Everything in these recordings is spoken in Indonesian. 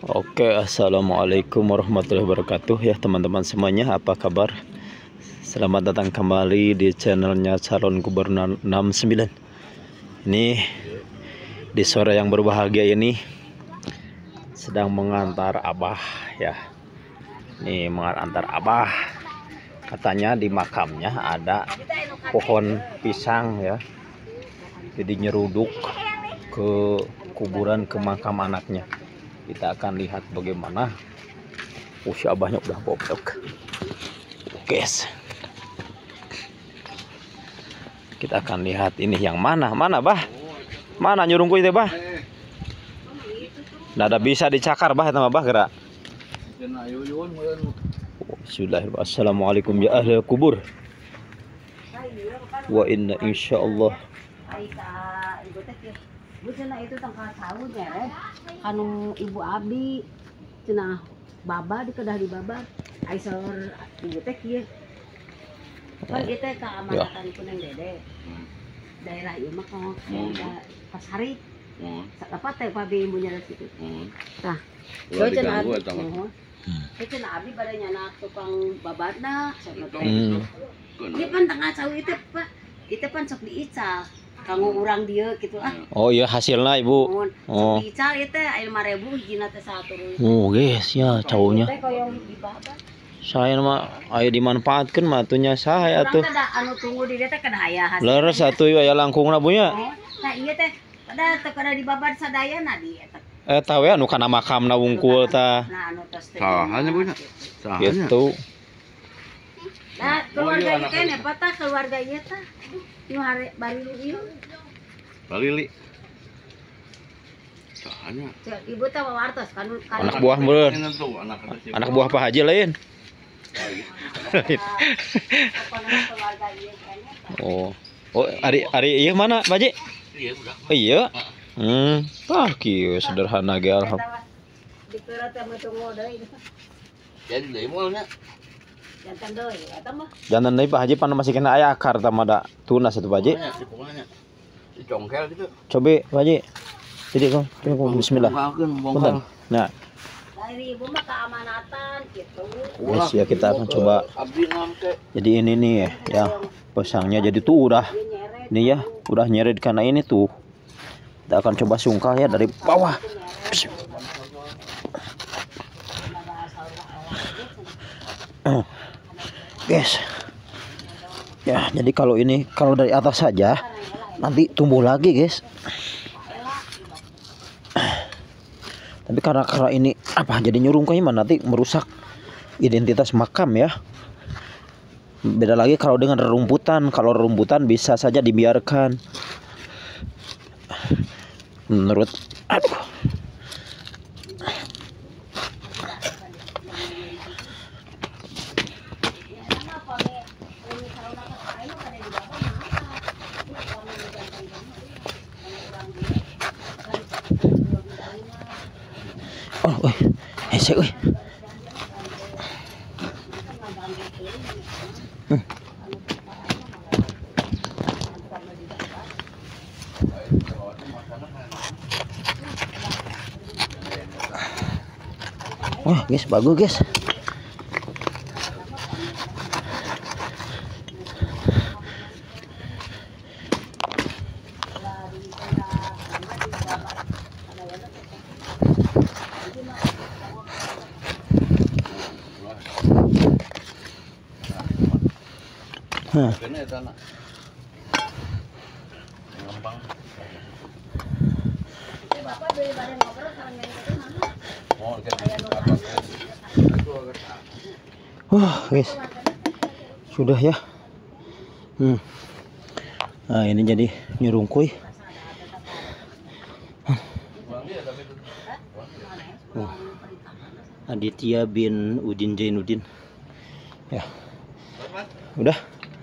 Oke, assalamualaikum warahmatullahi wabarakatuh ya teman-teman semuanya, apa kabar? Selamat datang kembali di channelnya Calon Gubernur 69. Ini di sore yang berbahagia ini sedang mengantar abah ya. Ini mengantar abah, katanya di makamnya ada pohon pisang ya, jadi nyeruduk ke kuburan, ke makam anaknya. Kita akan lihat bagaimana. Si abahnya udah bobrok. Guys, kita akan lihat ini yang mana bah, mana nyurungku itu bah. Nggak ada bisa dicakar bah, sama bah gerak. Sudah. Assalamualaikum ya ahli kubur. Wa inna insyaallah. Cenah itu tangkal tahu nyeret kanu ibu abi cenah baba di kedah di baba aisor ibu teh kieu kan ieu teh keamanatan Kuneng Dede daerah ieu mah kalau Pasari dapat teh pabi ibunya dari situ tah yo cenah cenah abi bade nyana tukang babadna cenah teh ieu pan tanggal tahu itu Pak itu pan sok diical kanggo urang dia gitu ah. Oh iya hasilnya ibu. Oh. Ical itu air 5.000 hijina teh 1. Oh guys ya cowoknya. Saya mah ayo dimanfaatkan matunya saya tuh. Anu tunggu di dia teh kada aya hasil. Leres atuh ya langkungna bunya. Nah ieu teh kada dibabad sadayana di eta. Tahu ya anu kana makamna wungkul tah. Nah anu tos teh. Sahanya bunya. Gitu. Nah keluarga ieu teh patah keluarga ieu teh. Nu hari bari ieu. Balili. Sahanya. Ibu teh wartos kan Anak buah meureun. Anak buah Pak Haji lain. Oh. Oh, ari ieu mana, Pak Haji? Iya udah. Oh iya. Kieu sederhana ge alhamdulillah. Dikeureuh teh tunggu deui. Jadi deui moalnya. Jantan deui eta mah. Jantan deui Pak Haji pan masih kena aya akar tah mada tunas atuh Pak Haji. Pokoknya. Dicongkel gitu. Coba Pak Haji. Jadi kok bismillah. Punten. Nah, Dari ibu mah keamanatan gitu. guys ya kita akan coba. Jadi ini nih ya pasangnya jadi tuh udah ini ya udah nyeret karena ini tuh. Kita akan coba sungkal ya dari bawah. Guys. Ya, jadi kalau dari atas saja nanti tumbuh lagi, guys. Tapi karena ini apa jadi nyurung kayaknya nanti merusak identitas makam ya. Beda lagi kalau dengan rerumputan. Kalau rerumputan bisa saja dibiarkan. Menurut hese euy. Wah, guys, bagus, guys. Guys, sudah ya. Nah ini jadi nyurungkuy. Aditya bin Udin Jainuddin. Ya. Udah.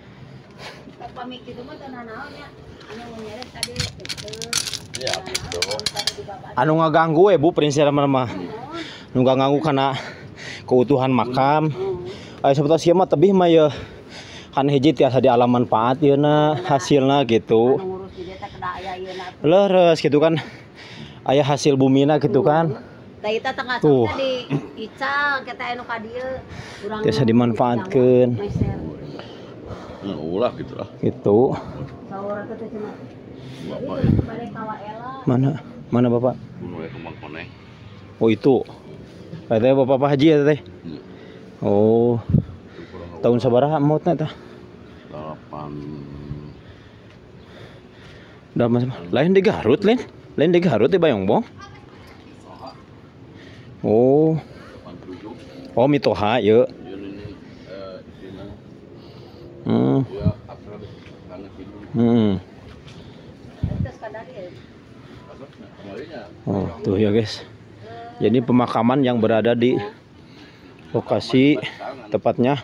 Anu ngaganggu Bu prinsip mah. Nu ngaganggu karena keutuhan makam. Sebetulnya sih mah tebih mah ya kan hiji tiasa di alam manfaat yeuna hasilna gitu. Leres gitu kan. Aya hasil bumina gitu kan. Da eta tengah Tuh. sana di Icang kita anu ka dieu urang Biasa dimanfaatkeun. meser. Ulah gitu lah. Gitu. Saur teh teh cenah. Bapak Jadi balik ka Waela. Mana? Mana Bapak? gunung ya kembang koneng. Oh itu. Katanya Bapak Pak Haji ya teh. Iya. Oh, tahun sabaraha mautna tah? 8. Udah mas. Lain di Garut, lain. Lain di Garut di Bayongbong. Oh. 87. Oh, Mitoha ya. Ini sini. Hmm. Ya, akrab karena gitu. Terus ka dari. Kemarinnya. Oh, tuh ya guys. Jadi pemakaman yang berada di lokasi tepatnya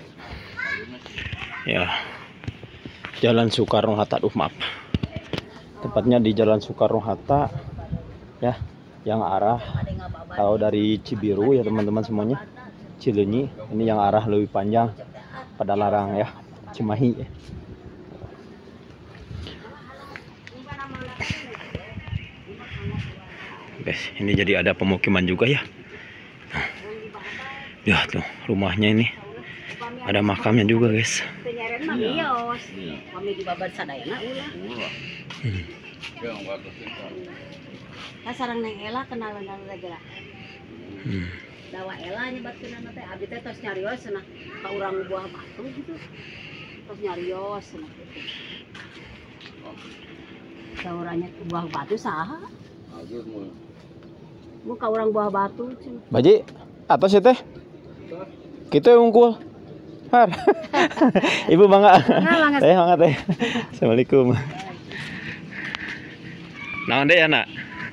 ya Jalan Soekarno Hatta. Maaf. Tepatnya di Jalan Soekarno Hatta ya, yang arah kalau dari Cibiru ya teman-teman semuanya, Cileunyi, ini yang arah lebih panjang pada larang ya, Cimahi ya. Guys, ini jadi ada pemukiman juga ya. Ya tuh rumahnya ini ada makamnya juga guys. Teu nyaren mah mios. Kami di babar sadayana ulah. Ulah. Ya, enggak tersinta. Ka sareng Neng Ela kenalan teh geura. Hmm. Dawa Ela nyebatkeun teh abi teh tos nyarios cenah ka urang buah batu gitu. Tos nyarios cenah gitu. Sauranya buah batu saha? Agus mah. Mu ka urang buah batu cenah. Baji, atas ya teh? Kita yang unggul. Har. Ibu bangga. Teh bangga teh. Assalamualaikum. Nah, deh ya nak.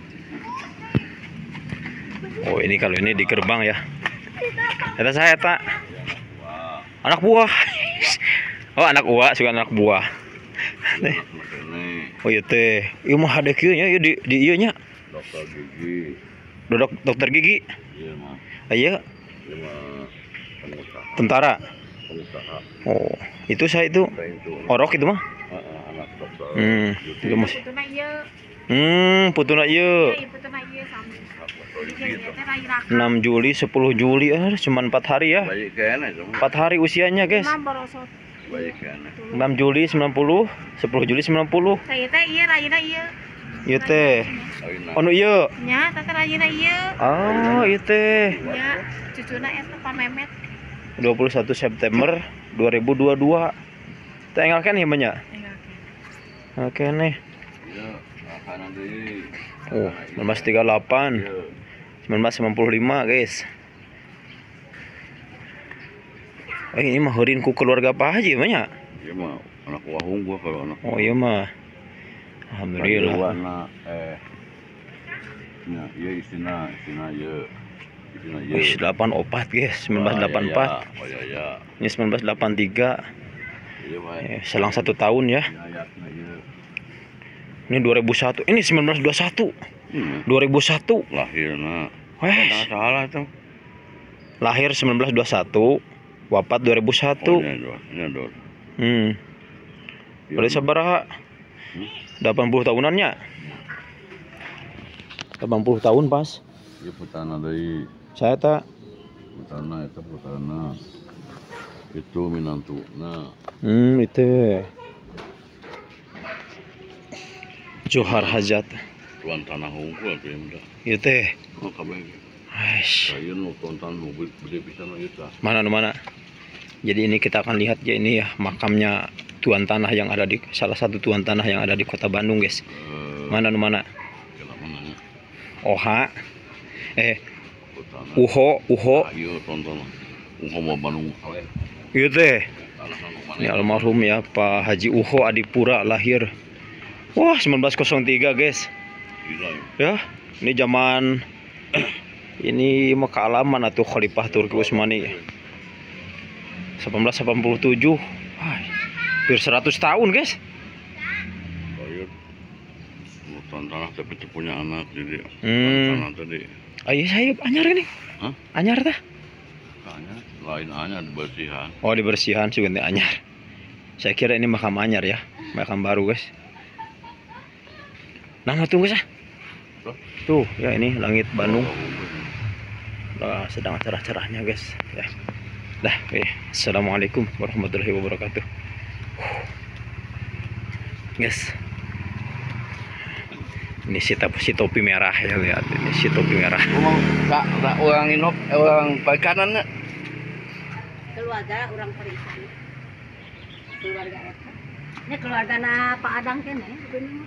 Oh ini kalau ini di gerbang ya. Eta saya tak. Anak buah. Oh anak uak juga anak buah. Oh iya teh. Ieu mah hade kieu nya di ieu nya. Dokter gigi. Dokter gigi. Iya mah. Aya Iya mah pengusaha. tentara. Pengusaha. Oh, itu saya itu Itu. orok itu mah. Anak dokter. Itu mas. Putuna ieu. Putuna ieu. Ieu putuna ieu sami. Gitu. Teh lain raka. 6 Juli, 10 Juli, cuman 4 hari ya. Bayi kene itu. 4 hari usianya, guys. Imam borosot. Bayi kene. 6 Juli 90, 10 Juli 90. Saya teh ieu rayuna ieu. Ieu teh. Anu ieu. Nya, teh rayuna ieu. Oh, ieu teh. Ya, cucuna eta Pan Memet. 21 September 2022. Teh engalkeun ieu mah nya. Oke nih. Iya, makanan deui. Oh, 1938. 1995, guys. Ini mah heureun ku keluarga Pak Haji mah nya. Iya mah anak wahung gua kalau anak. Oh iya mah. Alhamdulillah. Anak nya ieu istina ieu. Istina ieu. Wih, 84 guys, 1984. Oh iya ya. Ini 1983. Iya mah. Selang 1 tahun ya. Ayatna ieu. Ini 2001. Ini 1921. 2001. Lahirna. Weh, Salah itu. lahir 1921, wafat 2001. Ini dor. Boleh sabaraha? 80 tahunannya. 80 tahun pas. Ieu putana deui. Saya tak. Putana eta putana. Itu minantuna. Itu. Johar Hajat. Tuan tanah hungkul teh muda. Ieu teh. Oh kabeh. Aish. Saya nu tonton nu gede pisan ieu tah. Mana Jadi ini kita akan lihat ya, ini ya makamnya tuan tanah yang ada di salah satu tuan tanah yang ada di Kota Bandung, guys. Mana? Kenapa nanya? Oha. Putana. Uho. Ayo tonton. Uho mau Bandung awe. Ieu teh. Tanah nu mana? Ini almarhum ya Pak Haji Uho Adipura, lahir wah 1903, guys. Gila ya. Ya, ini zaman ini mah kealaman atau Khalifah Turki Utsmani 1887. Wah, hampir 100 tahun, guys. Ayo. Tuan tanah tapi teu punya anak jadi. Tanah tadi. Ayo saya anyar ini. Hah? Anyar tah? Kayaknya lain hanya dibersihan. Oh, dibersihan sih ganti anyar. Saya kira ini makam anyar ya, makam baru, guys. Nama tuh guys. Tuh, ya ini langit Bandung. sedang cerah-cerahnya guys ya. Dah, oke. Assalamualaikum warahmatullahi wabarakatuh. Guys. Ini si topi merah ya, lihat ini si topi merah. Enggak orang inop, orang perikanan. Keluarga orang perisan. Keluarga eta. Ini keluarga na Pak Adang kene, begini.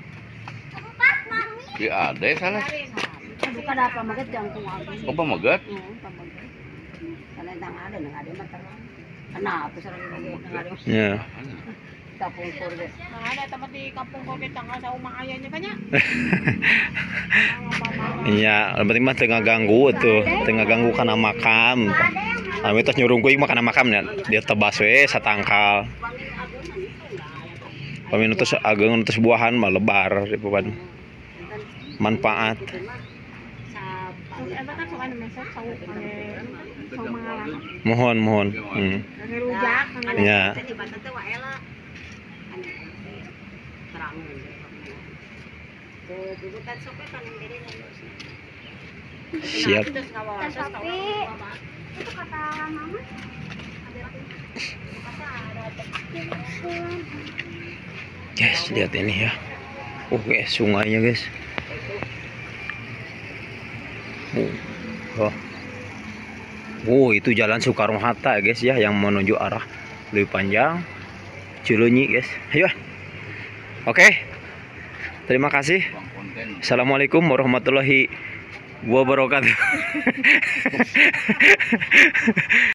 Si Ade sana. Bukan apa maget jangkung abi. Apa maget? Pamaget. Kana nang ada mah terang. Kenapa sareng lagi nang ada. Ya. Kapung kurbe. Nah, ada tempat di kampung kok kita nggak sa umah ayahnya kanya. Iya, yang penting mah tengah ganggu tuh, tengah ganggu karena makam. Kami terus nyuruh gue makana makam ya, dia tebas we satangkal. Kami terus ageng terus buahan mah lebar, bukan manfaat. Terus eta kan soal mesej sau mangalah. Mohon. Ngerujak, Ya. Siap. Itu kata mama. Guys, lihat ini ya. Guys, sungainya guys. Itu jalan Soekarno-Hatta guys ya, yang menuju arah lebih panjang Cileunyi guys. Ayo. Oke. Terima kasih. Assalamualaikum warahmatullahi wabarakatuh.